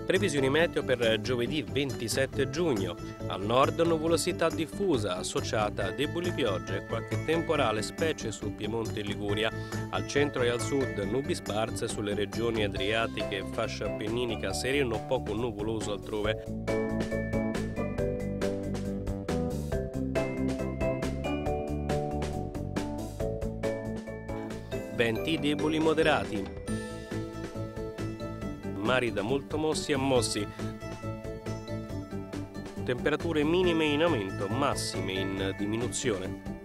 Previsioni meteo per giovedì 27 giugno. Al nord nuvolosità diffusa associata a deboli piogge e qualche temporale, specie su Piemonte e Liguria. Al centro e al sud nubi sparse sulle regioni adriatiche e fascia appenninica, sereno poco nuvoloso altrove. Venti deboli moderati. Mari da molto mossi a mossi. Temperature minime in aumento, massime in diminuzione.